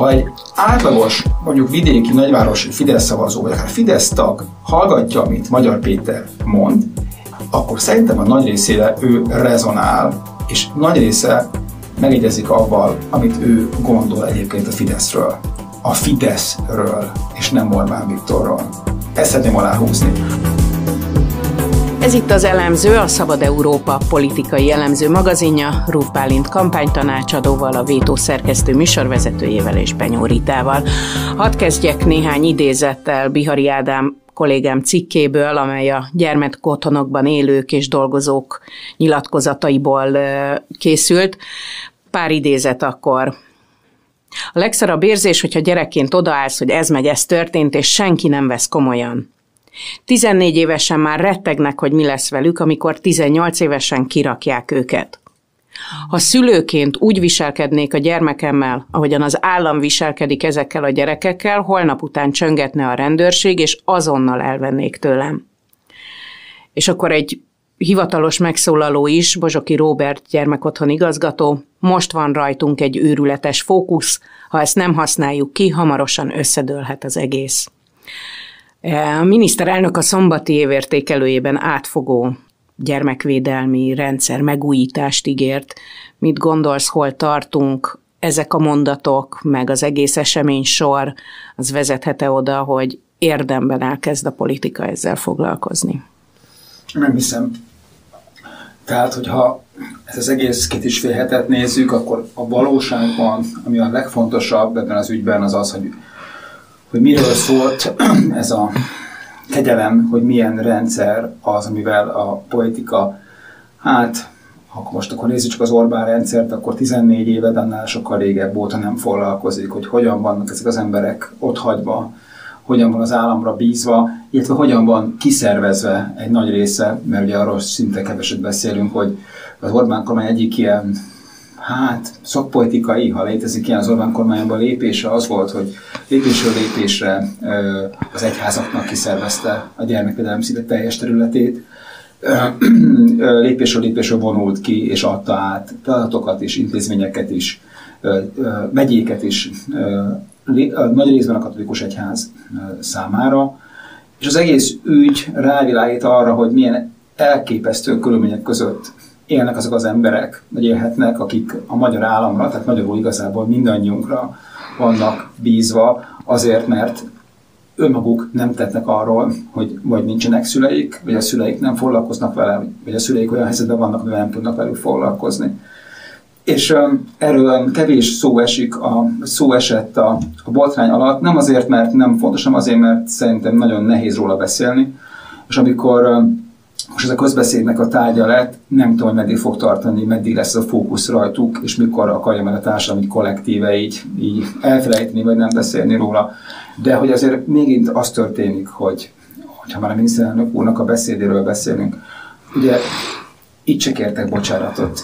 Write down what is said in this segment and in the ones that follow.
Ha egy átlagos, mondjuk vidéki nagyvárosi Fidesz szavazó, vagy akár Fidesz tag hallgatja, amit Magyar Péter mond, akkor szerintem a nagy részére ő rezonál, és nagy része megegyezik avval, amit ő gondol egyébként a Fideszről. A Fideszről, és nem Orbán Viktorról. Ezt szeretném aláhúzni. Ez itt az Elemző, a Szabad Európa politikai elemző magazinja, Ruf Bálint kampánytanácsadóval, a Vétó szerkesztő műsorvezetőjével és Benyó Ritával. Hadd kezdjek néhány idézettel Bihari Ádám kollégám cikkéből, amely a gyermekotthonokban élők és dolgozók nyilatkozataiból készült. Pár idézet akkor. A legszarabb érzés, hogyha gyerekként odaállsz, hogy ez megy, ez történt, és senki nem vesz komolyan. 14 évesen már rettegnek, hogy mi lesz velük, amikor 18 évesen kirakják őket. Ha szülőként úgy viselkednék a gyermekemmel, ahogyan az állam viselkedik ezekkel a gyerekekkel, holnap után csöngetne a rendőrség, és azonnal elvennék tőlem. És akkor egy hivatalos megszólaló is, Bozsoki Róbert gyermekotthon igazgató, most van rajtunk egy őrületes fókusz, ha ezt nem használjuk ki, hamarosan összedőlhet az egész. A miniszterelnök a szombati évértékelőjében átfogó gyermekvédelmi rendszer megújítást ígért. Mit gondolsz, hol tartunk? Ezek a mondatok, meg az egész eseménysor, az vezethet-e oda, hogy érdemben elkezd a politika ezzel foglalkozni? Nem hiszem. Tehát, hogyha ezt az egész 2,5 hetet nézzük, akkor a valóságban, ami a legfontosabb ebben az ügyben, az az, hogy miről szólt ez a kegyelem, hogy milyen rendszer az, amivel a politika, hát, akkor nézzük csak az Orbán rendszert, akkor 14 éve, de annál sokkal régebb óta nem foglalkozik, hogy hogyan vannak ezek az emberek otthagyva, hogyan van az államra bízva, illetve hogyan van kiszervezve egy nagy része, mert ugye arról szinte keveset beszélünk, hogy az Orbán kormány egyik ilyen, szakpolitikai, ha létezik ilyen az Orbán kormányban lépése, az volt, hogy lépésről lépésre az egyházaknak kiszervezte a gyermekvédelem szinte teljes területét, lépésről lépésről vonult ki, és adta át feladatokat és intézményeket is, megyéket is, nagy részben a katolikus egyház számára, és az egész ügy rávilágít arra, hogy milyen elképesztő körülmények között élnek azok az emberek, vagy élhetnek, akik a magyar államra, tehát magyarul igazából mindannyiunkra vannak bízva, azért, mert önmaguk nem tettnek arról, hogy vagy nincsenek szüleik, vagy a szüleik nem foglalkoznak vele, vagy a szüleik olyan helyzetben vannak, hogy nem tudnak velük foglalkozni. És erről kevés szó esett a botrány alatt, nem azért, mert nem fontos, hanem azért, mert szerintem nagyon nehéz róla beszélni, és amikor most ez a közbeszédnek a tárgya lett, nem tudom, hogy meddig fog tartani, meddig lesz a fókusz rajtuk, és mikor akarja meg a társadalmi kollektíve így elfelejteni, vagy nem beszélni róla. De hogy azért mégint az történik, hogy ha már a miniszterelnök úrnak a beszédéről beszélünk, ugye itt se kértek bocsánatot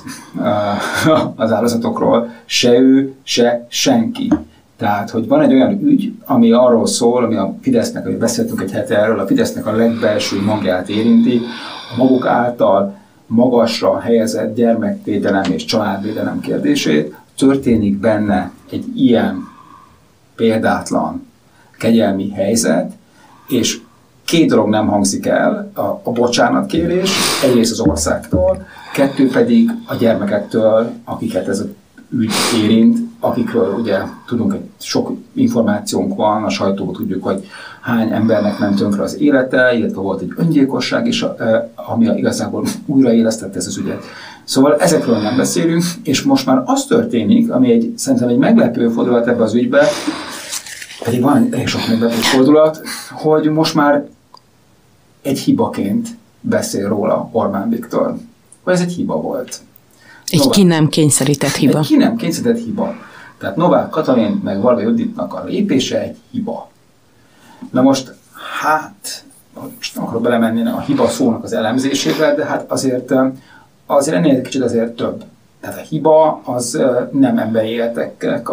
az áldozatokról, se ő, se senki. Tehát, hogy van egy olyan ügy, ami arról szól, ami a Fidesznek, ahogy beszéltünk egy hete erről, a Fidesznek a legbelső magját érinti, a maguk által magasra helyezett gyermekvédelem és családvédelem kérdését, történik benne egy ilyen példátlan kegyelmi helyzet, és két dolog nem hangzik el, a bocsánatkérés, egyrészt az országtól, kettő pedig a gyermekektől, akiket ez az ügy érint, akikről ugye tudunk, hogy sok információnk van, a sajtóban tudjuk, hogy hány embernek ment tönkre az élete, illetve volt egy öngyilkosság is, ami igazából újraélesztette ez az ügyet. Szóval ezekről nem beszélünk, és most már az történik, ami szerintem egy meglepő fordulat ebbe az ügybe, pedig van elég sok meglepő fordulat, hogy most már egy hibaként beszél róla Orbán Viktor. Hogy ez egy hiba volt. Ki nem kényszerített hiba. Egy ki nem kényszerített hiba. Tehát Novák Katalin meg Varga Juditnak a lépése egy hiba. Na most, most nem akarok belemenni a hiba szónak az elemzésébe, de hát azért ennél egy kicsit azért több. Tehát a hiba az nem emberi életeknek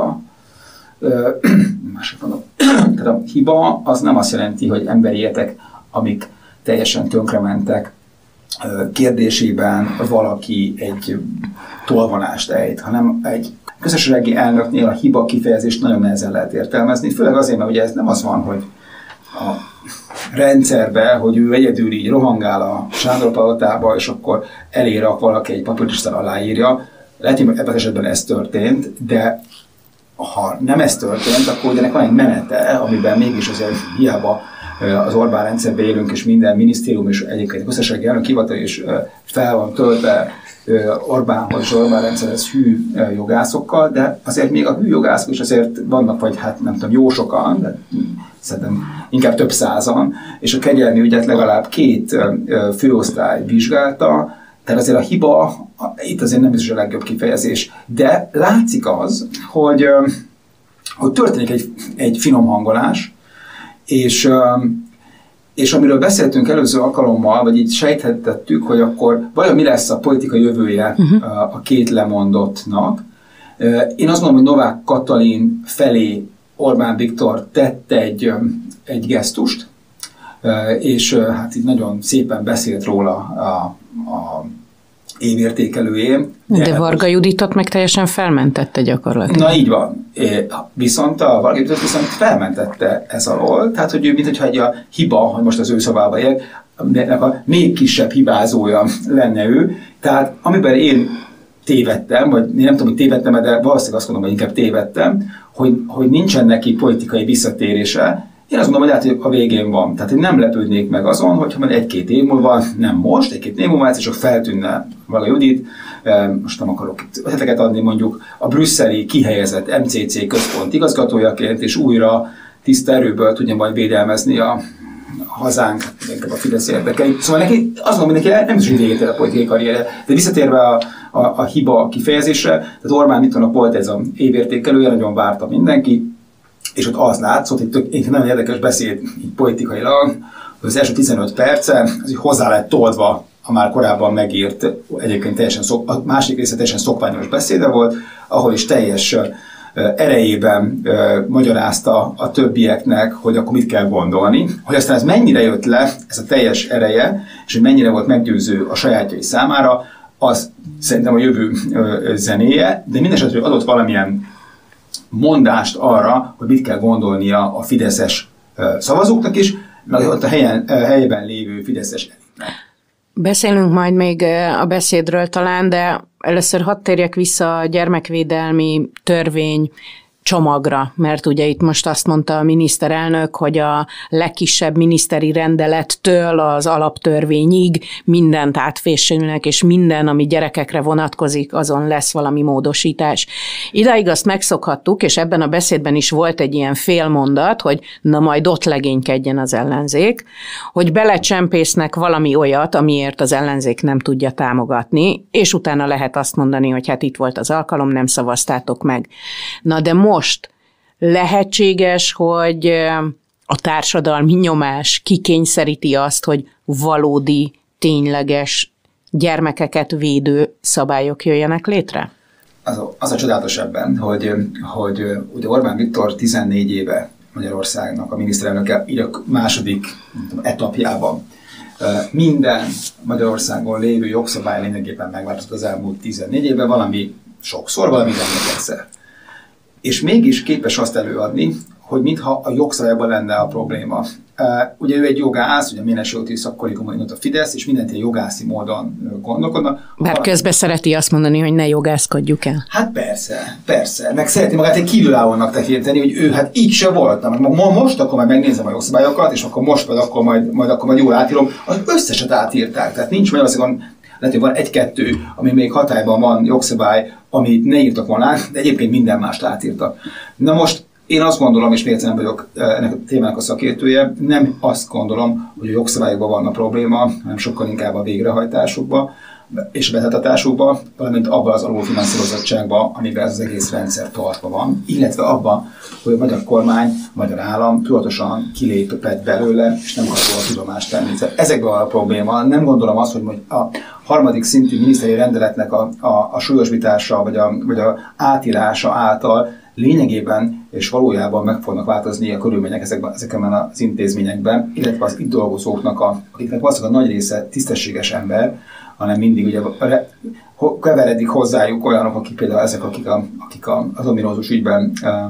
tehát a hiba az nem azt jelenti, hogy emberi életek, amik teljesen tönkrementek, kérdésében valaki egy tolvonást ejt, hanem köztársasági elnöknél a hiba kifejezést nagyon nehezen lehet értelmezni, főleg azért, mert ugye ez nem az van, hogy a rendszerbe, hogy ő egyedül így rohangál a Sándor-palotába, és akkor elérak valaki egy papírtisztán aláírja. Lehet, hogy ebben az esetben ez történt, de ha nem ez történt, akkor ugye van egy menete, amiben mégis azért hiába az Orbán rendszerben élünk, és minden minisztérium, és egyébként a köztársasági elnök hivatal is fel van töltve Orbánhoz és Orbán rendszerhez hű jogászokkal, de azért még a hű jogászok is azért vannak, vagy hát nem tudom, jó sokan, de szerintem inkább több százan, és a kegyelmi ügyet legalább 2 főosztály vizsgálta, tehát azért a hiba, itt azért nem biztos a legjobb kifejezés, de látszik az, hogy történik egy finom hangolás, és amiről beszéltünk előző alkalommal, vagy így sejthetettük, hogy akkor vajon mi lesz a politika jövője a 2 lemondottnak. Én azt mondom, hogy Novák Katalin felé Orbán Viktor tett egy gesztust, és hát így nagyon szépen beszélt róla a évértékelőjén. De Varga Juditot meg teljesen felmentette gyakorlatilag. Na így van. Viszont a Varga Juditot viszont felmentette ez alól, tehát hogy ő, mintha egy a hiba, hogy most az ő szavába él, a még kisebb hibázója lenne ő. Tehát amiben én tévedtem, vagy én nem tudom, hogy tévedtem, de valószínűleg azt mondom, hogy inkább tévedtem, hogy nincsen neki politikai visszatérése. Én azt mondom, hogy lehet, hogy a végén van. Tehát én nem lepődnék meg azon, hogyha majd 1-2 év múlva, nem most, 1-2 év múlva, csak feltűnne Varga Judit, most nem akarok ötleteket adni, mondjuk a brüsszeli kihelyezett MCC központ igazgatójaként, és újra tiszta erőből tudja majd védelmezni a hazánk, inkább a Fidesz érdekeit. Szóval neki azt mondom, hogy neki nem is véget ér a politikai karrierje, de visszatérve a hiba kifejezésre, tehát Orbán Viktornak volt ez az évértékelője, nagyon várta mindenki, és ott az látszott, egy nagyon érdekes beszéd így politikailag, hogy az első 15 perce az így hozzá lett toldva a már korábban megírt, egyébként a másik része teljesen szokványos beszéde volt, ahol is teljes erejében magyarázta a többieknek, hogy akkor mit kell gondolni, hogy aztán ez mennyire jött le, ez a teljes ereje, és hogy mennyire volt meggyőző a sajátjai számára, az szerintem a jövő zenéje, de mindesetre adott valamilyen mondást arra, hogy mit kell gondolnia a fideszes szavazóknak is, meg ott a helyben lévő fideszes elitnek. Beszélünk majd még a beszédről talán, de először hadd térjek vissza a gyermekvédelmi törvény csomagra, mert ugye itt most azt mondta a miniszterelnök, hogy a legkisebb miniszteri rendelettől az alaptörvényig mindent átfésülnek, és minden, ami gyerekekre vonatkozik, azon lesz valami módosítás. Idáig azt megszokhattuk, és ebben a beszédben is volt egy ilyen félmondat, hogy na majd ott legénykedjen az ellenzék, hogy belecsempésznek valami olyat, amiért az ellenzék nem tudja támogatni, és utána lehet azt mondani, hogy hát itt volt az alkalom, nem szavaztátok meg. Na de most lehetséges, hogy a társadalmi nyomás kikényszeríti azt, hogy valódi, tényleges gyermekeket védő szabályok jöjjenek létre? Az a csodálatos ebben, hogy ugye Orbán Viktor 14 éve Magyarországnak a miniszterelnöke, így a második etapjában minden Magyarországon lévő jogszabály lényegében megváltozott az elmúlt 14 évben, valami sokszor, valami rengetegszer. És mégis képes azt előadni, hogy mintha a jogszabályban lenne a probléma. Ugye ő egy jogász, ugye Ménes Jóti szakkollégiumon a Fidesz, és mindent ilyen jogászi módon gondolkodnak. Bár közben szereti azt mondani, hogy ne jogászkodjuk el. Hát persze. Meg szereti magát egy kívülállónak tekinteni, hogy ő hát így se volt. Most akkor majd megnézem a jogszabályokat, és akkor most majd jól átírom. Az összeset átírták. Tehát nincs Magyarországon, lehet, hogy van 1-2, ami még hatályban van jogszabály, amit ne írtak volna, de egyébként minden mást átírtak. Na most én azt gondolom, és még egyszer nem vagyok ennek a témának a szakértője, nem azt gondolom, hogy a jogszabályokban van a probléma, hanem sokkal inkább a végrehajtásukban és a betartatásukban, valamint abban az alulfinanszírozottságban, amiben ez az egész rendszer tartva van, illetve abban, hogy a magyar kormány, a magyar állam tudatosan kilépett belőle, és nem akar róla tudomást tenni. Ezekben van a probléma. Nem gondolom azt, hogy a harmadik szintű miniszteri rendeletnek a súlyosbítása vagy a átírása által lényegében és valójában meg fognak változni a körülmények ezekben az intézményekben, illetve az itt dolgozóknak, akiknek valószínűleg a nagy része tisztességes ember, hanem mindig ugye keveredik hozzájuk olyanok, akik például ezek, akik az ominózus ügyben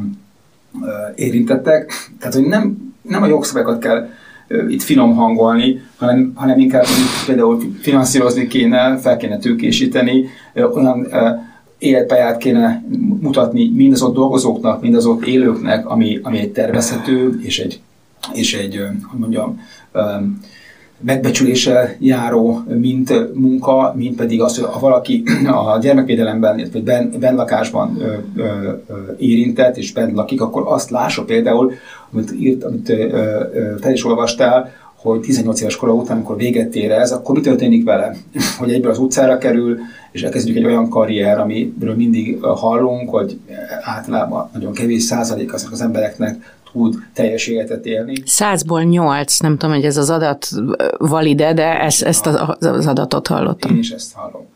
érintettek. Tehát, hogy nem a jogszabályokat kell itt finom hangolni, hanem inkább például finanszírozni kéne, fel kéne tőkésíteni, olyan életpályát kéne mutatni mind az ott dolgozóknak, mind az ott élőknek, ami egy tervezhető, és egy hogy mondjam, megbecsüléssel járó, mint munka, mint pedig az, hogy ha valaki a gyermekvédelemben, vagy bennlakásban érintett, és benn lakik, akkor azt lássa például, amit te is olvastál, hogy 18 éves kora után, amikor véget érez, akkor mi történik vele? Hogy egyből az utcára kerül, és elkezdjük egy olyan karrier, amiről mindig hallunk, hogy általában nagyon kevés százalék azok az embereknek tud teljes életet élni. 100-ból 8, nem tudom, hogy ez az adat valide, de ezt az adatot hallottam. Én is ezt hallom.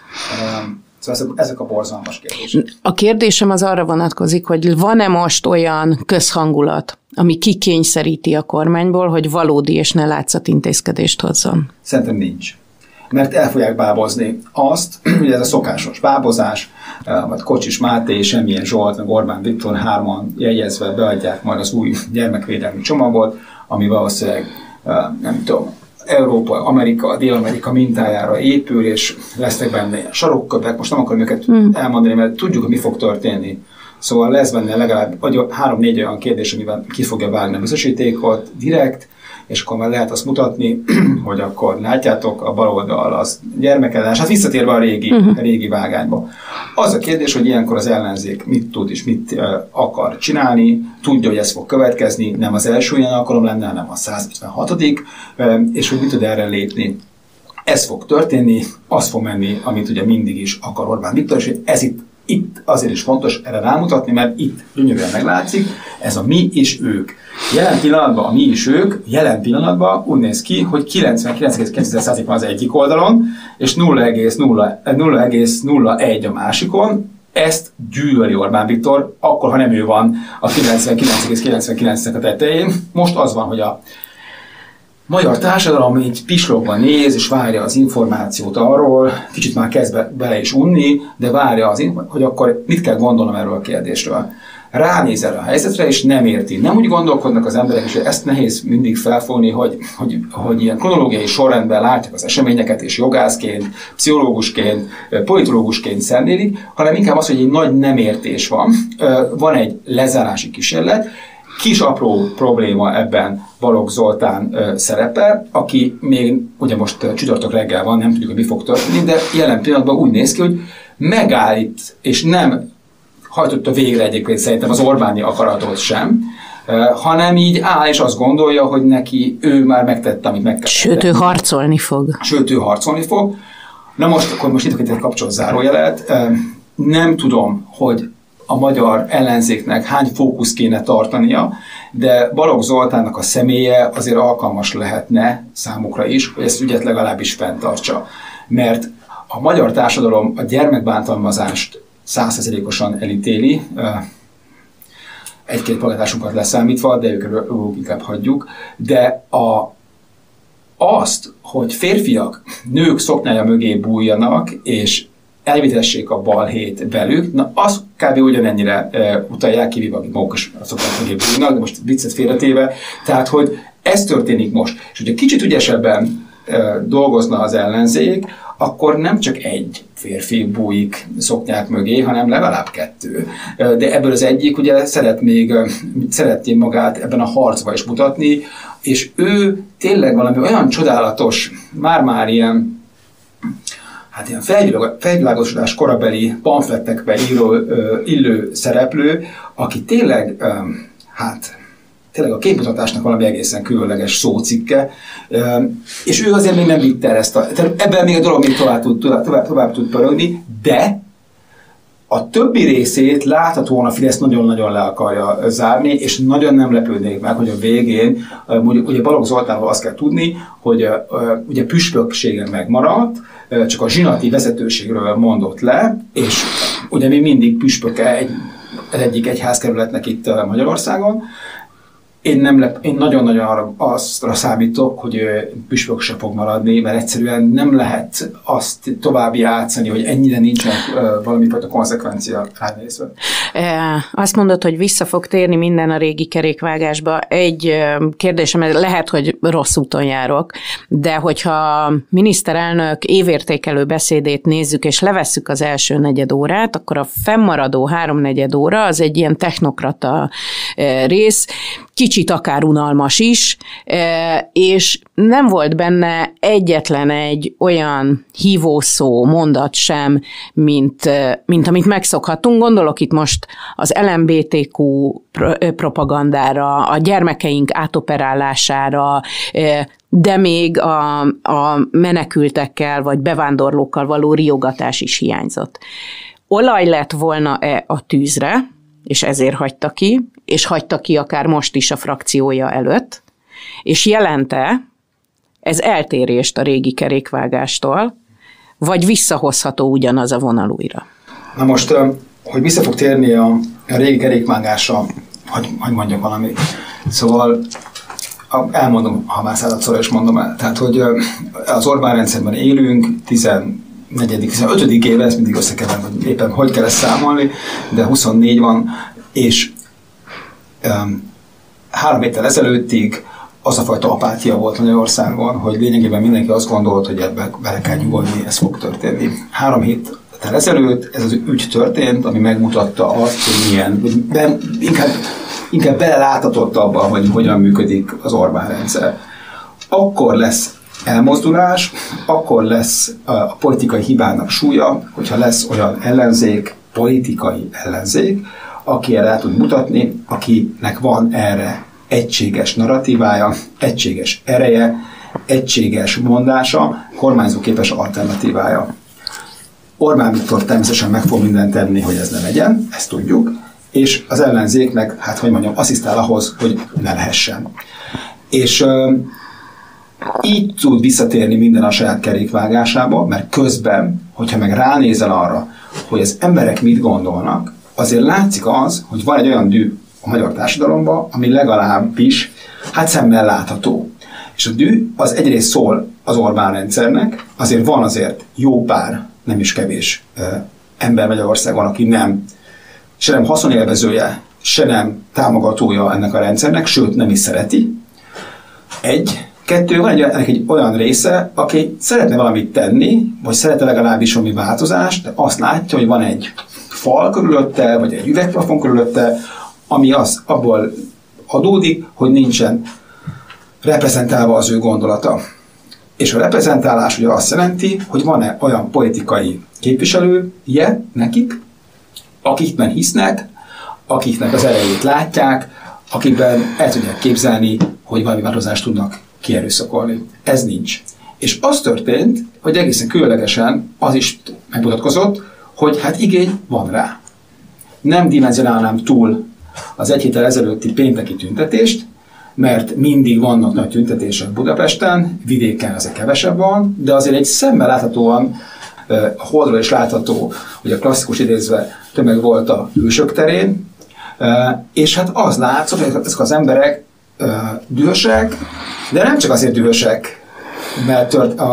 Szóval ezek a borzalmas kérdések. A kérdésem az arra vonatkozik, hogy van-e most olyan közhangulat, ami kikényszeríti a kormányból, hogy valódi és ne látszat intézkedést hozzon? Szerintem nincs. Mert el fogják bábozni azt, hogy ez a szokásos bábozás, vagy Kocsis Máté, Semmilyen Zsolt, meg Orbán Viktor hárman jegyezve beadják majd az új gyermekvédelmi csomagot, ami valószínűleg, nem tudom, Európa, Amerika, Dél-Amerika mintájára épül, és lesznek benne ilyen sarokkövek. Most nem akarom őket elmondani, mert tudjuk, hogy mi fog történni. Szóval lesz benne legalább 3-4 olyan kérdés, amiben ki fogja vágni a biztosítékot direkt, és akkor már lehet azt mutatni, hogy akkor látjátok, a baloldal az gyermekelás, hát visszatérve a régi vágányba. Az a kérdés, hogy ilyenkor az ellenzék mit tud és mit akar csinálni, tudja, hogy ez fog következni, nem az első ilyen alkalom lenne, hanem a 156. És hogy mit tud erre lépni. Ez fog történni, az fog menni, amit ugye mindig is akar Orbán Viktor, és ez itt azért is fontos erre rámutatni, mert itt gyönyörűen meglátszik, ez a mi és ők. Jelen pillanatban a mi és ők, jelen pillanatban úgy néz ki, hogy 99,9% van az egyik oldalon, és 0,01 a másikon. Ezt gyűlöli Orbán Viktor, akkor, ha nem ő van a 99,99-nek a tetején. Most az van, hogy a magyar társadalom így pislogban néz, és várja az információt arról, kicsit már kezd bele is unni, de várja hogy akkor mit kell gondolnom erről a kérdésről. Ránéz erre a helyzetre, és nem érti. Nem úgy gondolkodnak az emberek, és ezt nehéz mindig felfogni, hogy ilyen kronológiai sorrendben látják az eseményeket, és jogászként, pszichológusként, politológusként szemlélik, hanem inkább az, hogy egy nagy nem értés van. Van egy lezárási kísérlet, kis apró probléma ebben Balogh Zoltán szerepe, aki még ugye most csütörtök reggel van, nem tudjuk, hogy mi fog történni, de jelen pillanatban úgy néz ki, hogy megállít, és nem hajtotta végre egyébként szerintem az Orbáni akaratot sem, hanem így áll, és azt gondolja, hogy neki ő már megtette, amit meg kell. Sőt, ő harcolni fog. Na most, akkor most itt egy kapcsolat zárójelet. Nem tudom, hogy a magyar ellenzéknek hány fókusz kéne tartania, de Balogh Zoltánnak a személye azért alkalmas lehetne számukra is, hogy ezt ügyet legalábbis fenntartsa. Mert a magyar társadalom a gyermekbántalmazást 100%-osan elítéli, egy-két pallgatásunkat leszámítva, de őket inkább hagyjuk, de azt, hogy férfiak, nők szoknyája mögé bújjanak, és elvitessék a balhét velük, na az kb. Ugyanennyire utalják, kivéve, akik maguk is szokták mögé bújnak, de most viccet félretéve, tehát, hogy ez történik most. És hogyha kicsit ügyesebben dolgozna az ellenzék, akkor nem csak egy férfi bújik szoknyák mögé, hanem legalább 2. De ebből az egyik ugye szeretné magát ebben a harcba is mutatni, és ő tényleg valami olyan csodálatos, már ilyen felvilágosodás korabeli pamflettekbe illő szereplő, aki tényleg a képmutatásnak valami egészen különleges szócikke, és ő azért még nem vitte el ezt ebben még a dolog még tovább tud pörögni, de a többi részét láthatóan a Fidesz nagyon-nagyon le akarja zárni, és nagyon nem lepődnék meg, hogy a végén, ugye Balogh Zoltánról azt kell tudni, hogy ugye püspökségen megmaradt, csak a zsinati vezetőségről mondott le, és ugye még mindig püspöke egyik egyházkerületnek itt Magyarországon, Én nagyon-nagyon azra számítok, hogy püspök se fog maradni, mert egyszerűen nem lehet azt tovább játszani, hogy ennyire nincsen valamifajta konzekvencia ránézve. Azt mondod, hogy vissza fog térni minden a régi kerékvágásba. Egy kérdésem, lehet, hogy rossz úton járok, de hogyha miniszterelnök évértékelő beszédét nézzük, és levesszük az első negyed órát, akkor a fennmaradó 3/4 óra az egy ilyen technokrata rész, kicsit akár unalmas is, és nem volt benne egyetlen egy olyan hívószó, mondat sem, mint amit megszokhatunk. Gondolok itt most az LMBTQ propagandára, a gyermekeink átoperálására, de még a menekültekkel vagy bevándorlókkal való riogatás is hiányzott. Olaj lett volna-e a tűzre, és ezért hagyta ki, és hagyta ki akár most is a frakciója előtt, és jelente ez eltérést a régi kerékvágástól, vagy visszahozható ugyanaz a vonal újra? Na most, hogy vissza fog térni a régi kerékvágásra, hogy mondjak valamit. Szóval elmondom, ha már századszorra is mondom el. Tehát, hogy az Orbán rendszerben élünk, 15. éve, ezt mindig összekeverem, hogy éppen hogy kell ezt számolni, de 24 van, és 3 héttel ezelőttig az a fajta apátia volt Magyarországon, hogy lényegében mindenki azt gondolt, hogy ebbe bele kell nyugodni, ez fog történni. 3 héttel ezelőtt ez az ügy történt, ami megmutatta azt, hogy milyen, inkább beleláthatott abban, hogy hogyan működik az Orbán rendszer. Akkor lesz elmozdulás, akkor lesz a politikai hibának súlya, hogyha lesz olyan ellenzék, politikai ellenzék, aki erre el tud mutatni, akinek van erre egységes narratívája, egységes ereje, egységes mondása, kormányzóképes alternatívája. Orbán Viktor természetesen meg fog mindent tenni, hogy ez ne legyen, ezt tudjuk, és az ellenzéknek, asszisztál ahhoz, hogy ne lehessen. És így tud visszatérni minden a saját kerékvágásába, mert közben, hogyha meg ránézel arra, hogy az emberek mit gondolnak, azért látszik az, hogy van egy olyan dű a magyar társadalomban, ami legalábbis szemmel látható. És a dű az egyrészt szól az Orbán rendszernek, azért van jó pár, nem is kevés ember Magyarországon, aki se nem haszonélvezője, se nem támogatója ennek a rendszernek, sőt nem is szereti. 2, van ennek egy olyan része, aki szeretne valamit tenni, vagy szeretne legalábbis valami változást, de azt látja, hogy van egy fal körülötte, vagy egy üvegplafon körülötte, ami abból adódik, hogy nincsen reprezentálva az ő gondolata. És a reprezentálás ugye azt jelenti, hogy van-e olyan politikai képviselője nekik, akikben hisznek, akiknek az erejét látják, akikben el tudják képzelni, hogy valami változást tudnak kierőszakolni. Ez nincs. És az történt, hogy egészen különlegesen az is megmutatkozott, hogy igény van rá. Nem dimenzionálnám túl az 1 héttel ezelőtti pénteki tüntetést, mert mindig vannak nagy tüntetések Budapesten, vidéken ezek kevesebb van, de azért egy szemmel láthatóan, a Holdról is látható, hogy a klasszikus idézve tömeg volt a Hősök terén, és az látszott, hogy ezek az emberek dühösek, de nem csak azért dühösek, mert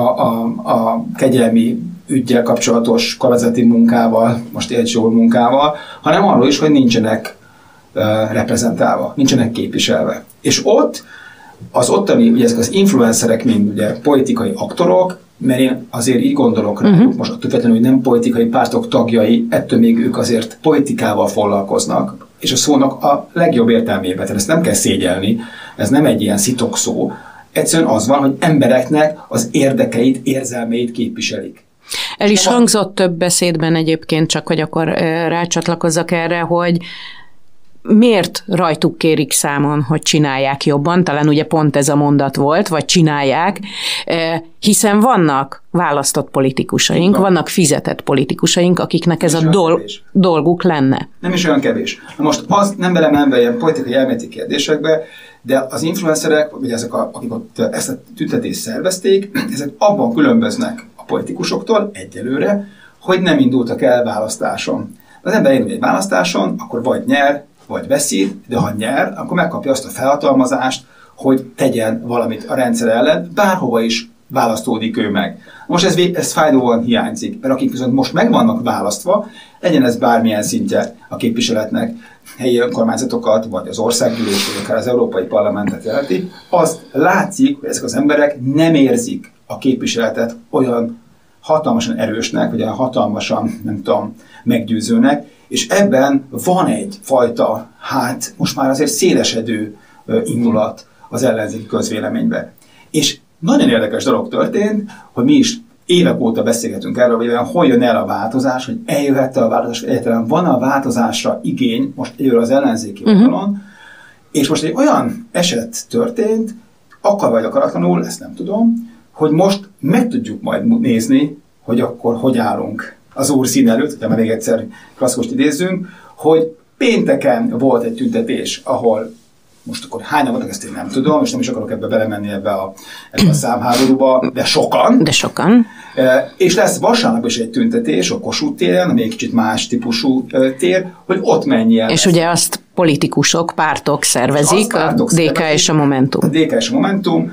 a kegyelmi üggyel kapcsolatos kormányzati munkával, most jól munkával, hanem arról is, hogy nincsenek reprezentálva, nincsenek képviselve. És az ottani, ugye ezek az influencerek, mind ugye politikai aktorok, mert én azért így gondolok rájuk, most attól függetlenül, hogy nem politikai pártok tagjai, ettől még ők azért politikával foglalkoznak, és a szónak a legjobb értelmében, tehát ezt nem kell szégyelni, ez nem egy ilyen szitokszó, egyszerűen az van, hogy embereknek az érdekeit, érzelmeit képviselik. El is hangzott több beszédben egyébként, csak hogy akkor rácsatlakozzak erre, hogy miért rajtuk kérik számon, hogy csinálják jobban, talán ugye pont ez a mondat volt, vagy csinálják, hiszen vannak választott politikusaink, vannak fizetett politikusaink, akiknek ez a dolguk lenne. Nem is olyan kevés. Na most az nem belemenve ilyen politikai elméleti kérdésekbe, de az influencerek, vagy ezek, akik ott ezt a tüntetést szervezték, ezek abban különböznek a politikusoktól egyelőre, hogy nem indultak el választáson. Az ember indul egy választáson, akkor vagy nyer, vagy veszít, de ha nyer, akkor megkapja azt a felhatalmazást, hogy tegyen valamit a rendszer ellen, bárhova is választódik ő meg. Most ez fájdalóan hiányzik, mert akik viszont most meg vannak választva, legyen ez bármilyen szintje a képviseletnek, helyi önkormányzatokat, vagy az országgyűlés, vagy akár az Európai Parlamentet jelenti, azt látszik, hogy ezek az emberek nem érzik a képviseletet olyan hatalmasan erősnek, vagy olyan hatalmasan, nem tudom, meggyőzőnek, és ebben van egyfajta, most már azért szélesedő indulat az ellenzéki közvéleménybe. És nagyon érdekes dolog történt, hogy mi is évek óta beszélgetünk erről, hogy hol jön el a változás, hogy eljöhet a változás, hogy egyáltalán van a változásra igény, most egyről az ellenzéki oldalon, és most egy olyan eset történt, akar vagy akaratlanul, ezt nem tudom, hogy most meg tudjuk majd nézni, hogy akkor hogy állunk az Úr szín előtt, hogyha még egyszer klasszikust idézzünk, hogy pénteken volt egy tüntetés, ahol most akkor hányan voltak, ezt én nem tudom, és nem is akarok ebbe belemenni ebbe a számháborúba, de sokan. De sokan. És lesz vasárnap is egy tüntetés a Kossuth téren, ami egy kicsit más típusú tér, hogy ott menjen. És ugye azt politikusok, pártok szervezik, a DK és a Momentum. A DK és a Momentum,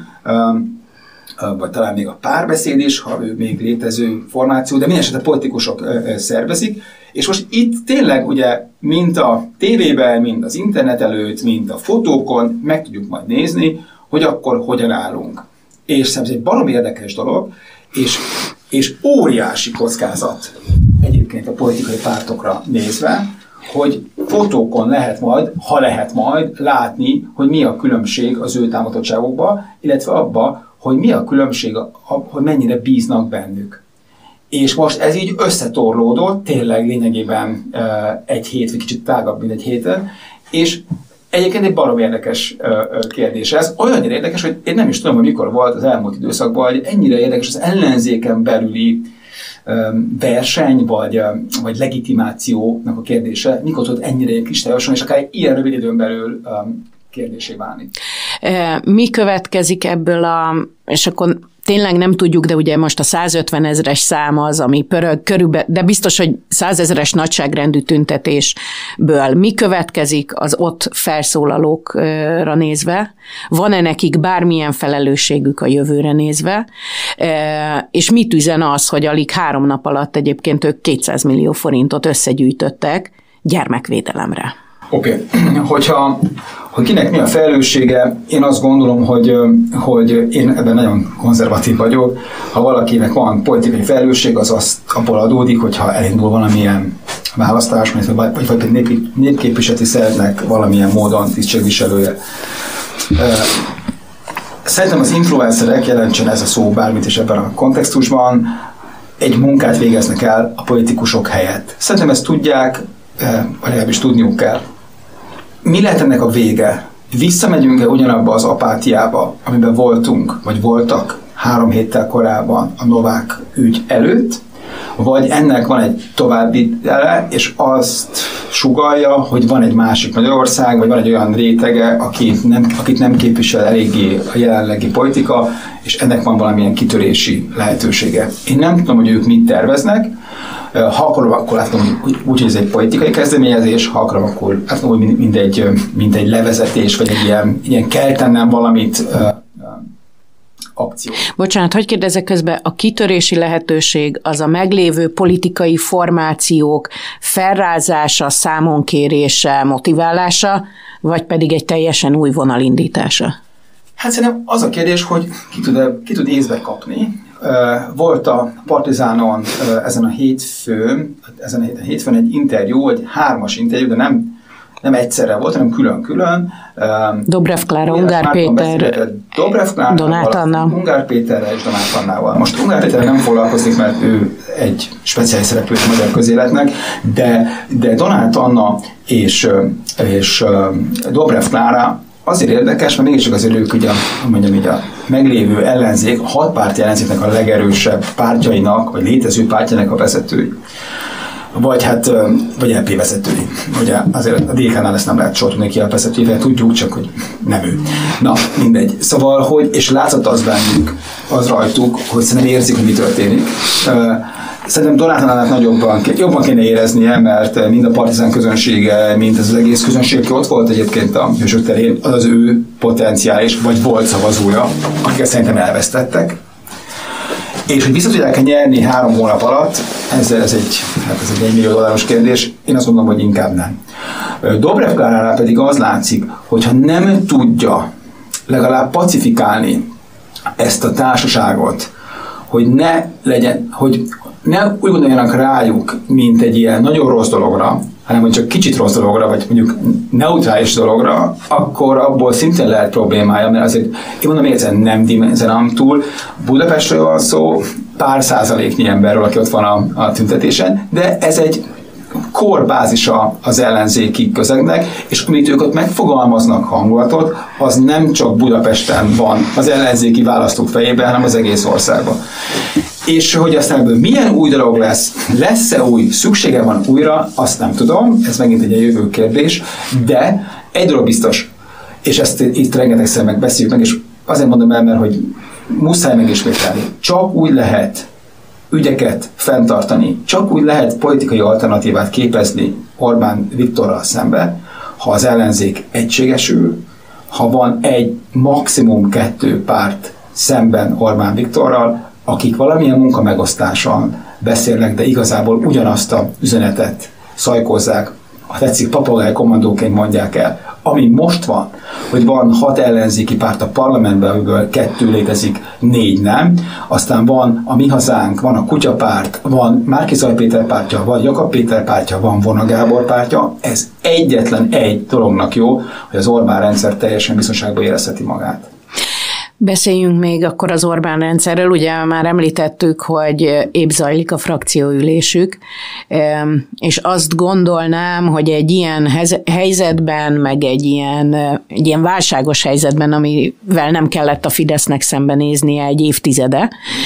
vagy talán még a Párbeszéd is, ha ő még létező formáció, de minden esetre politikusok szervezik, és most itt tényleg ugye, mint a tévében, mint az internet előtt, mint a fotókon, meg tudjuk majd nézni, hogy akkor hogyan állunk. És szerintem ez egy baromi érdekes dolog, és óriási kockázat egyébként a politikai pártokra nézve, hogy fotókon lehet majd, ha lehet majd látni, hogy mi a különbség az ő támogatottságokban, illetve abba, hogy mi a különbség, hogy mennyire bíznak bennük. És most ez így összetorlódott, tényleg lényegében egy hét, vagy kicsit tágabb, mint egy héten, és egyébként egy baromi érdekes kérdés ez. Olyan érdekes, hogy én nem is tudom, hogy mikor volt az elmúlt időszakban, hogy ennyire érdekes az ellenzéken belüli verseny, vagy legitimációnak a kérdése, mikor tud ennyire kristályosan, és akár ilyen rövid időn belül kérdésé válni. Mi következik ebből és akkor tényleg nem tudjuk, de ugye most a 150 000-es szám az, ami pörög körülbelül, de biztos, hogy 100 000-es nagyságrendű tüntetésből mi következik az ott felszólalókra nézve? Van-e nekik bármilyen felelősségük a jövőre nézve? És mit üzen az, hogy alig 3 nap alatt egyébként ők 200 millió forintot összegyűjtöttek gyermekvédelemre? Oké. Hogy kinek mi a felelőssége, én azt gondolom, hogy én ebben nagyon konzervatív vagyok. Ha valakinek van politikai felelősség, az abból adódik, hogyha elindul valamilyen választás, vagy népképviseleti szervnek valamilyen módon tisztségviselője. Szerintem az influencerek, jelentsen ez a szó bármit is ebben a kontextusban, egy munkát végeznek el a politikusok helyett. Szerintem ezt tudják, vagy legalábbis tudniuk kell. Mi lehet ennek a vége? Visszamegyünk-e ugyanabba az apátiába, amiben voltunk, vagy voltak 3 héttel korábban a Novák ügy előtt, vagy ennek van egy további ele, és azt sugallja, hogy van egy másik Magyarország, vagy van egy olyan rétege, akit nem képvisel eléggé a jelenlegi politika, és ennek van valamilyen kitörési lehetősége. Én nem tudom, hogy ők mit terveznek. Ha akarom, akkor látom, hogy ez egy politikai kezdeményezés, ha akarom, akkor látom, hogy mint egy levezetés, vagy egy ilyen kell tennem valamit akció. Bocsánat, hogy kérdezek közben, a kitörési lehetőség az a meglévő politikai formációk felrázása, számonkérése, motiválása, vagy pedig egy teljesen új vonal indítása? Hát szerintem az a kérdés, hogy ki tud észbe kapni. Volt a Partizánon ezen a hétfőn egy interjú, egy 3-as interjú, de nem egyszerre volt, hanem külön-külön. Dobrev Klára, Ungár Péter, Donát Anna. Ungár Péterrel és Donát Annával. Most Ungár Péterrel nem foglalkozik, mert ő egy speciális szereplő a magyar közéletnek, de Donát Anna és Dobrev Klára azért érdekes, mert mégiscsak azért ők ugye, mondjam így, a meglévő ellenzék, a 6 párti ellenzéknek a legerősebb pártjainak, vagy létező pártjának a vezetői. Vagy LP vezetői. Ugye azért a DK-nál ezt nem lehet soha tudni ki a vezetőivel, tudjuk, csak hogy nem ő. Na, mindegy. Szóval, és látszott az bennük, az rajtuk, hogy szerintem érzik, hogy mi történik. Szerintem Donátalának jobban kéne éreznie, mert mind a partizán közönsége, mind az egész közönség, aki ott volt egyébként a Hősök terén, az ő potenciális, vagy volt szavazója, akiket szerintem elvesztettek. És hogy vissza tudják nyerni 3 hónap alatt, ez egy $1 millió kérdés, én azt gondolom, hogy inkább nem. Dobrev Kláránál pedig az látszik, hogyha nem tudja legalább pacifikálni ezt a társaságot, hogy ne úgy gondoljanak rájuk, mint egy ilyen nagyon rossz dologra, hanem hogy csak kicsit rossz dologra, vagy mondjuk neutrális dologra, akkor abból szintén lehet problémája, mert azért, én mondom, hogy ezen nem dimenzionálom túl. Budapestről van szó, pár százaléknyi emberről, aki ott van a tüntetésen, de ez egy korbázisa az ellenzéki közegnek, és amit ők ott megfogalmaznak hangulatot, az nem csak Budapesten van az ellenzéki választók fejében, hanem az egész országban. És hogy aztán ebből milyen új dolog lesz-e új, szüksége van újra, azt nem tudom, ez megint egy jövő kérdés, de egy dolog biztos, és ezt itt rengetegszer megbeszéljük meg, és azért mondom el, mert hogy muszáj megismételni, csak úgy lehet ügyeket fenntartani, csak úgy lehet politikai alternatívát képezni Orbán Viktorral szemben, ha az ellenzék egységesül, ha van egy, maximum 2 párt szemben Orbán Viktorral, akik valamilyen munkamegosztással beszélnek, de igazából ugyanazt az üzenetet szajkozzák, ha tetszik, papagáj kommandóként mondják el. Ami most van, hogy van 6 ellenzéki párt a parlamentben, amiből 2 létezik, 4 nem, aztán van a Mi Hazánk, van a Kutyapárt, van Márki-Zay Péter pártja, van Jakab Péter pártja, van Vona Gábor pártja, ez egyetlen egy dolognak jó, hogy az Orbán rendszer teljesen biztonságban érezheti magát. Beszéljünk még akkor az Orbán rendszerről. Ugye már említettük, hogy épp zajlik a frakcióülésük, és azt gondolnám, hogy egy ilyen helyzetben, meg egy ilyen válságos helyzetben, amivel nem kellett a Fidesznek szembenéznie egy évtizede,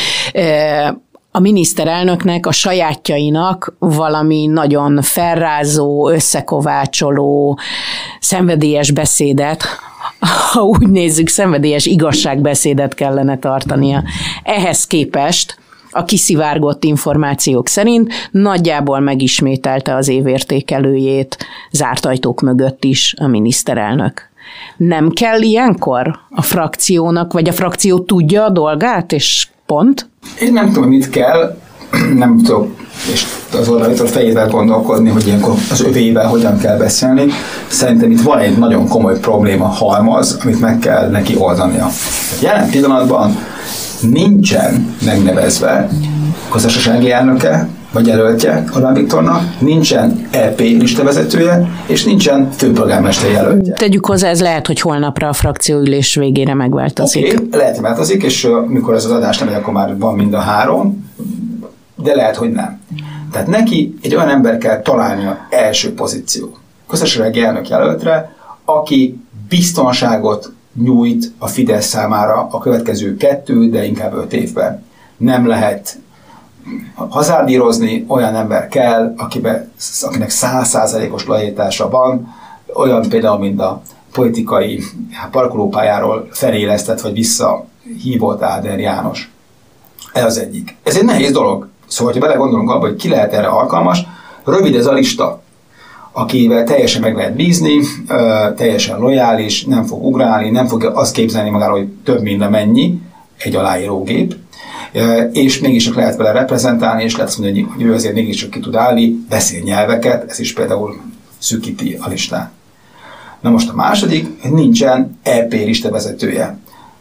a miniszterelnöknek, a sajátjainak valami nagyon felrázó, összekovácsoló, szenvedélyes beszédet, ha úgy nézzük, szenvedélyes igazságbeszédet kellene tartania. Ehhez képest a kiszivárgott információk szerint nagyjából megismételte az évértékelőjét zárt ajtók mögött is a miniszterelnök. Nem kell ilyenkor a frakciónak, vagy a frakció tudja a dolgát, és pont? Én nem tudom, mit kell, nem tudom, és az Orbán Viktor fejével gondolkodni, hogy ilyenkor az övével hogyan kell beszélni. Szerintem itt van egy nagyon komoly probléma halmaz, amit meg kell neki oldania. Jelen pillanatban nincsen megnevezve köztársasági elnöke, vagy jelöltje Orbán Viktornak, nincsen EP listavezetője, és nincsen főpolgármester jelöltje. Tegyük hozzá, ez lehet, hogy holnapra a frakcióülés végére megváltozik. Oké, lehet, hogy változik, és mikor ez az adás nem megy, akkor már van mind a 3, de lehet, hogy nem. Tehát neki egy olyan ember kell találnia első pozíció. Köztársasági elnök jelöltre, aki biztonságot nyújt a Fidesz számára a következő 2, de inkább 5 évben. Nem lehet hazárdírozni, olyan ember kell, akinek 100%-os lojalitása van, olyan például, mint a politikai parkolópályáról felélesztett, vagy visszahívott Áder János. Ez az egyik. Ez egy nehéz dolog. Szóval, ha belegondolunk abba, hogy ki lehet erre alkalmas, rövid ez a lista, akivel teljesen meg lehet bízni, teljesen lojális, nem fog ugrálni, nem fogja azt képzelni magáról, hogy több mint amennyi, egy aláírógép, és mégiscsak lehet vele reprezentálni, és lehet mondani, hogy ő azért mégiscsak ki tud állni, beszél nyelveket, ez is például szűkíti a listát. Na most a második, nincsen EP listavezetője.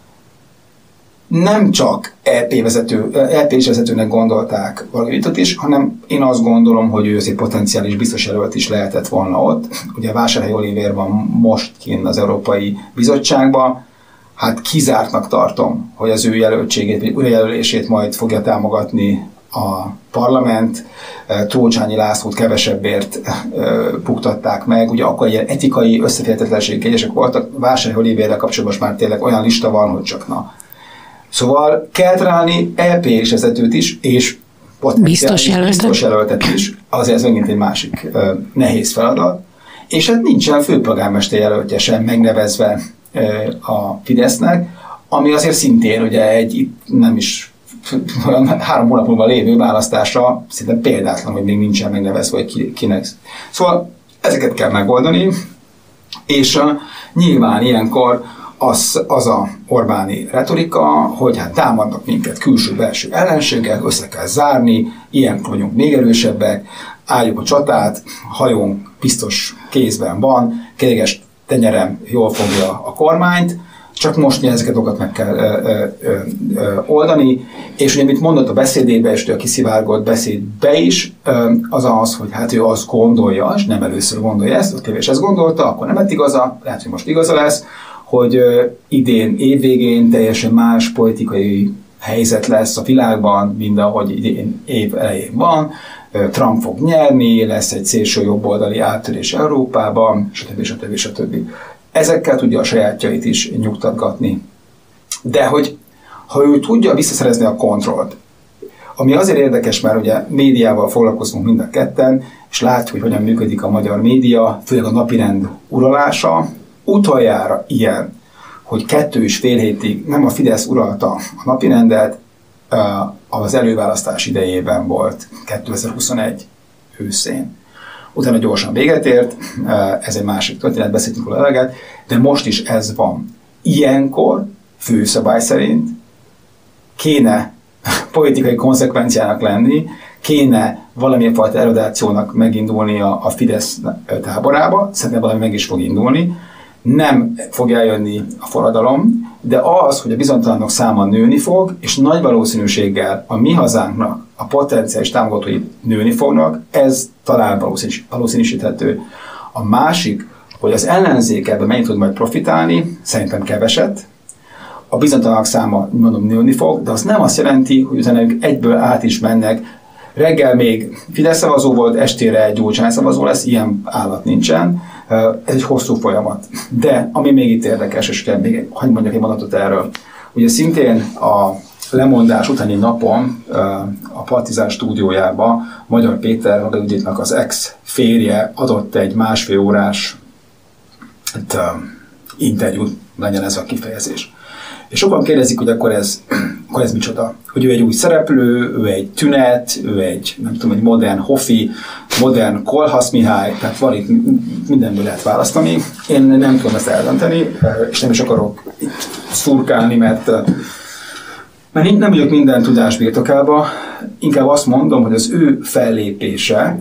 Nem csak EP vezetőnek gondolták Varga is, hanem én azt gondolom, hogy ő egy potenciális biztos jelölt is lehetett volna ott. Ugye Vásárhelyi Olivér van most kint az Európai Bizottságban, hát kizártnak tartom, hogy az ő jelöltségét, vagy újrajelölését majd fogja támogatni a parlament. Trócsányi Lászlót kevesebbért buktatták meg, ugye akkor egy etikai összeférhetetlenségi kényesek voltak, Vásárhelyi Olivérrel kapcsolatban már tényleg olyan lista van, hogy csak na. Szóval kell találni EP-s vezetőt is, és biztos jelöltet is, azért ez megint egy másik nehéz feladat, és hát nincsen főpolgármester jelöltje sem megnevezve a Fidesznek, ami azért szintén ugye itt nem is 3 hónap múlva lévő választásra szinte példátlan, hogy még nincsen megnevezve, hogy kinek. Szóval ezeket kell megoldani, és nyilván ilyenkor az a Orbáni retorika, hogy hát támadnak minket külső-belső ellenségek, össze kell zárni, ilyenkor vagyunk még erősebbek, álljuk a csatát, hajónk biztos kézben van, kéges tenyerem jól fogja a kormányt, csak most ezeket dolgokat meg kell oldani, és ugye, mit mondott a beszédébe, és a kiszivárgott beszédbe is, az az, hogy hát ő azt gondolja, és nem először gondolja ezt, ott kevés ezt gondolta, akkor nem lett igaza, lehet, hogy most igaza lesz, hogy idén évvégén teljesen más politikai helyzet lesz a világban, mint ahogy idén év elején van, Trump fog nyerni, lesz egy szélső jobboldali áttörés Európában, stb. Ezekkel tudja a sajátjait is nyugtatgatni. De hogy ha ő tudja visszaszerezni a kontrollt, ami azért érdekes, mert ugye médiával foglalkozunk mind a ketten, és látjuk, hogy hogyan működik a magyar média, főleg a napirend uralása, utoljára ilyen, hogy 2,5 hétig nem a Fidesz uralta a napirendet, az előválasztás idejében volt 2021 őszén. Utána gyorsan véget ért, ez egy másik történet, beszéltünk róla eleget, de most is ez van. Ilyenkor főszabály szerint kéne politikai konzekvenciának lenni, kéne valamilyen fajta erodációnak megindulni a Fidesz táborába, szerintem valami meg is fog indulni, nem fog eljönni a forradalom, de az, hogy a bizonytalanok száma nőni fog, és nagy valószínűséggel a mi hazánknak a potenciális támogatói nőni fognak, ez talán valószínűsíthető. A másik, hogy az ellenzék ebben mennyit tud majd profitálni, szerintem keveset. A bizonytalanok száma, mondom, nőni fog, de az nem azt jelenti, hogy utána ők egyből át is mennek. Reggel még Fidesz szavazó volt, estére egy Gyurcsány szavazó lesz, ilyen állat nincsen. Ez egy hosszú folyamat. De ami még itt érdekes, és ugye még hadd mondjak egy mondatot erről. Ugye szintén a lemondás utáni napon a Partizán stúdiójába Magyar Péter, Varga Juditnak az ex-férje adott egy 1,5 órás interjút, legyen ez a kifejezés. És sokan kérdezik, hogy akkor ez micsoda. Hogy ő egy új szereplő, ő egy tünet, ő egy, nem tudom, egy modern Hofi, modern Kolhasz Mihály, tehát van itt mindenből lehet választani. Én nem tudom ezt eldönteni, és nem is akarok itt szurkálni, mert nem vagyok minden tudás birtokába, inkább azt mondom, hogy az ő fellépése,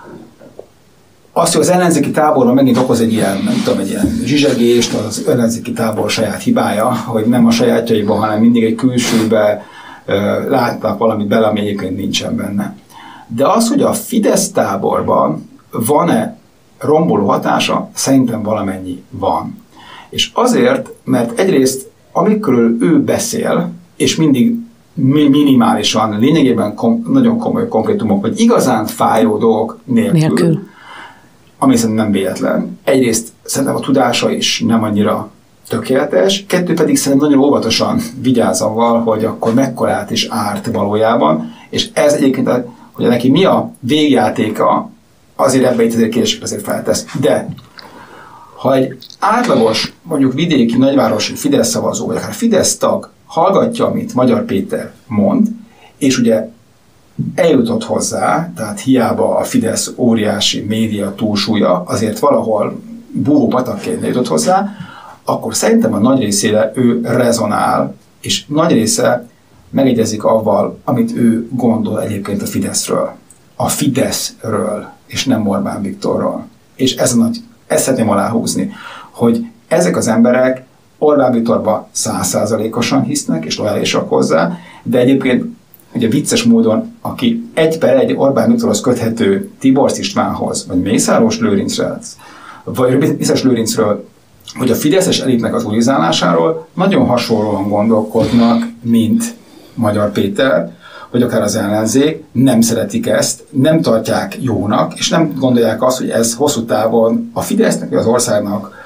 azt, hogy az ellenzéki táborban megint okoz egy ilyen, nem tudom, egy ilyen zsizsegést, az ellenzéki tábor saját hibája, hogy nem a sajátjaiban, hanem mindig egy külsőbe látnak valamit bele, ami egyébként nincsen benne. De az, hogy a Fidesz táborban van-e romboló hatása, szerintem valamennyi van. És azért, mert egyrészt, amikor ő beszél, és mindig minimálisan, lényegében nagyon komoly konkrétumok, vagy igazán fájó dolgok nélkül. Ami szerintem nem véletlen. Egyrészt szerintem a tudása is nem annyira tökéletes, 2 pedig szerintem nagyon óvatosan vigyáz avval, hogy akkor mekkorát is árt valójában, és ez egyébként, hogy neki mi a végjátéka, azért ebbe itt azért kérdéseket azért feltesz. De ha egy átlagos, mondjuk vidéki nagyvárosi Fidesz szavazó, vagy akár Fidesz tag hallgatja, amit Magyar Péter mond, és ugye eljutott hozzá, tehát hiába a Fidesz óriási média túlsúlya, azért valahol búvó patakként jutott hozzá, akkor szerintem a nagy részére ő rezonál, és nagy része megegyezik avval, amit ő gondol egyébként a Fideszről. A Fideszről, és nem Orbán Viktorról. És ezt szeretném aláhúzni, hogy ezek az emberek Orbán Viktorba 100%-osan hisznek, és lojálisak hozzá, de egyébként ugye vicces módon, aki 1/1 Orbán Viktorhoz köthető Tibor Istvánhoz, vagy Mészáros Lőrinchez, vagy Mészáros Lőrincről, hogy a fideszes elitnek az ulizálásáról nagyon hasonlóan gondolkodnak, mint Magyar Péter, vagy akár az ellenzék, nem szeretik ezt, nem tartják jónak, és nem gondolják azt, hogy ez hosszú távon a Fidesznek, vagy az országnak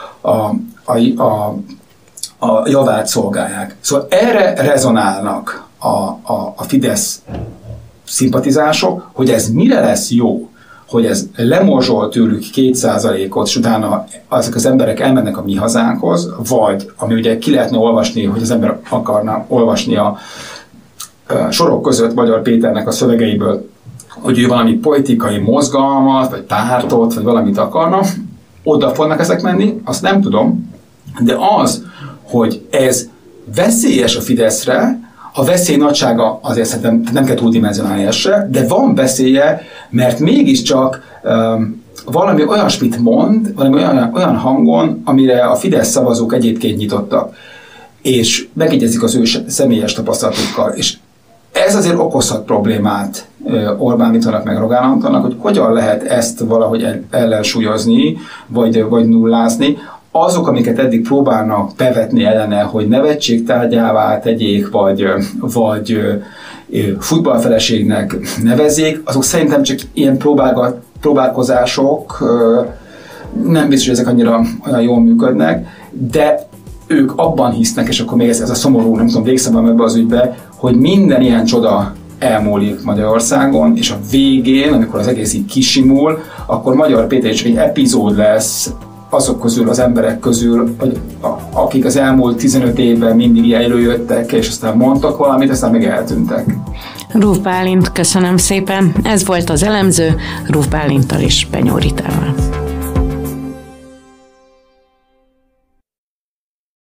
a javát szolgálják. Szóval erre rezonálnak a Fidesz szimpatizások, hogy ez mire lesz jó, hogy ez lemorzsol tőlük 2%-ot, és utána azok az emberek elmennek a mi hazánkhoz, vagy, ami ugye ki lehetne olvasni, hogy az ember akarna olvasni a sorok között Magyar Péternek a szövegeiből, hogy ő valami politikai mozgalmat, vagy pártot, vagy valamit akarna, oda fognak ezek menni, azt nem tudom, de az, hogy ez veszélyes a Fideszre, a veszély nagysága azért szerintem nem kell túldimenzionálni ezt, de van veszélye, mert mégiscsak valami olyasmit mond, valami olyan hangon, amire a Fidesz szavazók egyébként nyitottak, és megegyezik az ő személyes tapasztalatukkal, és ez azért okozhat problémát Orbán Viktornak meg Rogán Antalnak, hogy hogyan lehet ezt valahogy ellensúlyozni, vagy nullázni. Azok, amiket eddig próbálnak bevetni ellene, hogy nevetségtárgyává tegyék, vagy futballfeleségnek nevezzék, azok szerintem csak ilyen próbálkozások, nem biztos, hogy ezek annyira olyan jól működnek, de ők abban hisznek, és akkor még ez a szomorú, nem tudom, végszemben ebbe az ügybe, hogy minden ilyen csoda elmúlik Magyarországon, és a végén, amikor az egész így kisimul, akkor Magyar Péter csak egy epizód lesz azok közül, az emberek közül, akik az elmúlt 15 évben mindig előjöttek, és aztán mondtak valamit, aztán meg eltűntek. Ruf Bálint, köszönöm szépen. Ez volt az Elemző, Ruf Bálinttal és Benyó Ritával.